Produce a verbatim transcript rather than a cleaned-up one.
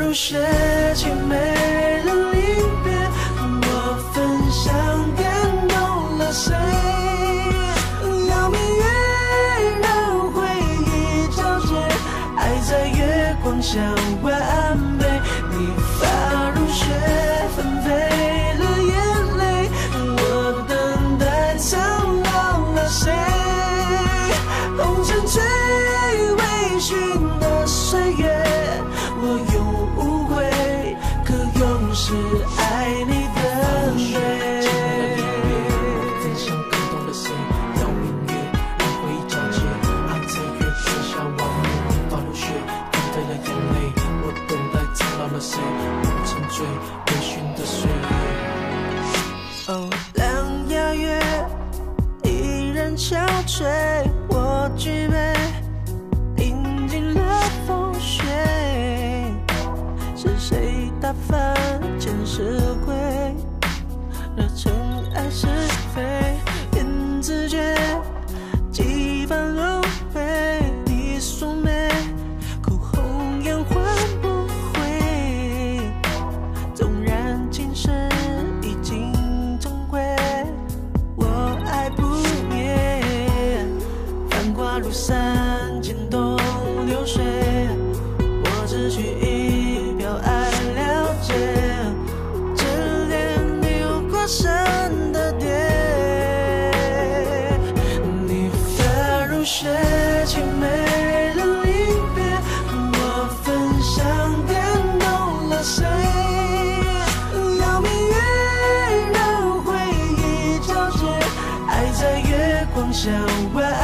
如雪，却没人离别。我分享感动了谁？邀明月让回忆交接，爱在月光下完美。你发如雪，纷飞了眼泪，我等待苍老了谁？红尘醉微醺的岁月，我永无悔，可永是爱你的美。分享感动了谁？邀明月让回忆交接，爱在月光下完美。发如雪，纷飞了眼泪，我等待苍老了谁？红尘醉微醺的岁月。哦，两牙月依然憔悴，我举杯饮尽了风雪。是谁打翻前世灰，惹尘埃是非？言自觉，几番轮回，你素眉，口红颜换不回。纵然今世已经终归，我爱不灭。繁华如散，牵动流水，我只取一瓢爱了解，只恋流过山的蝶。你发如雪，却没人离别。我分享感动了谁？邀明月让回忆交接，爱在月光下完